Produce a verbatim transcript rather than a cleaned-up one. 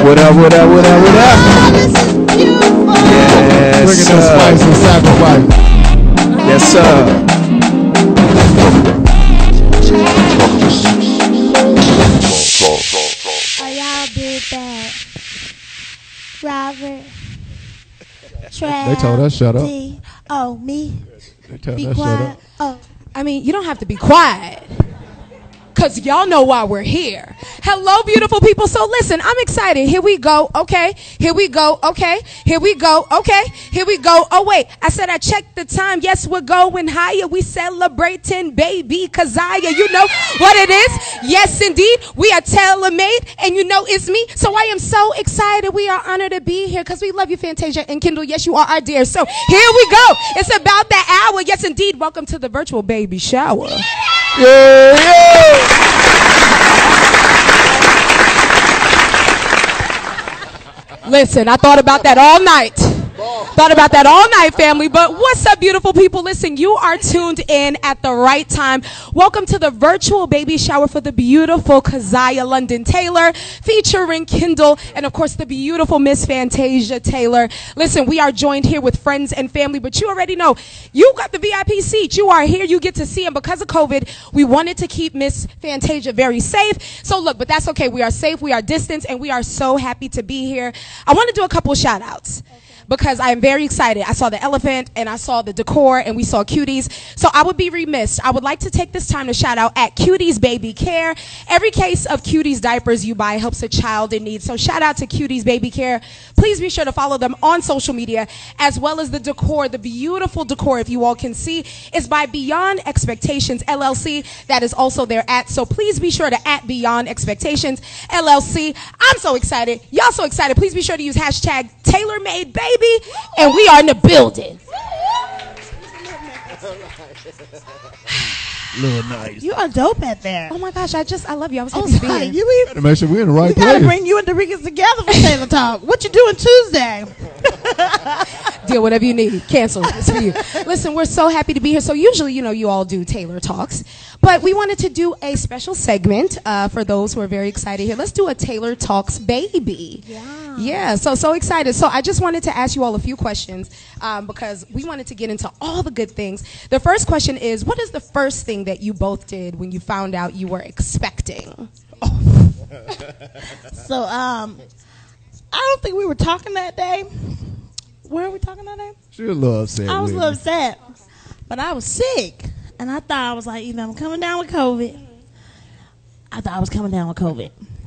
What up, what up, what up, what up? Yes, Bringing sir. the spice and sacrifice. Yes, sir. Oh, y'all did that. Robert. Trav. They told us shut up. D. Oh, me? They told Be us shut quiet. up. Oh. I mean, you don't have to be quiet. Because y'all know why we're here. Hello, beautiful people. So listen, I'm excited. Here we go. Okay. Here we go. Okay. Here we go. Okay. Here we go. Oh, wait. I said I checked the time. Yes, we're going higher. We celebrating baby Keziah. You know what it is? Yes, indeed. We are tailor-made. And you know it's me. So I am so excited. We are honored to be here because we love you, Fantasia and Kendall. Yes, you are our dear. So here we go. It's about that hour. Yes, indeed. Welcome to the virtual baby shower. Yeah, yeah. Listen, I thought about that all night. Thought about that all night, family. But what's up, beautiful people? Listen, you are tuned in at the right time. Welcome to the virtual baby shower for the beautiful Keziah London Taylor, featuring Kendall, and of course the beautiful Miss Fantasia Taylor. Listen, we are joined here with friends and family, but you already know, you got the V I P seat. You are here, you get to see, and because of COVID, we wanted to keep Miss Fantasia very safe. So look, but that's okay. We are safe, we are distanced, and we are so happy to be here. I want to do a couple shout outs. Because I am very excited. I saw the elephant and I saw the decor and we saw Cuties. So I would be remiss. I would like to take this time to shout out at Cuties Baby Care. Every case of Cuties diapers you buy helps a child in need. So shout out to Cuties Baby Care. Please be sure to follow them on social media as well as the decor. The beautiful decor, if you all can see, is by Beyond Expectations L L C. That is also their at. So please be sure to at Beyond Expectations L L C. I'm so excited. Y'all so excited. Please be sure to use hashtag TaylorMadeBaby. And we are in the building. Little nice. You are dope at that. Oh my gosh, I just, I love you. I was Oh, happy to be sorry. here. You Gotta make sure we're in the right We gotta place. bring you and Dorikas together for Taylor Talk. What you doing Tuesday? Deal whatever you need. Cancel. It's for you. Listen, we're so happy to be here. So usually, you know, you all do Taylor Talks. But we wanted to do a special segment uh, for those who are very excited here. Let's do a Taylor Talks baby. Yeah. Yeah, so, so excited. So I just wanted to ask you all a few questions um, because we wanted to get into all the good things. The first question is, what is the first thing that you both did when you found out you were expecting? So, um, I don't think we were talking that day. Were we talking that day? She was a little upset. I was a with little me. upset, but I was sick, and I thought I was like, either I'm coming down with COVID. I thought I was coming down with COVID.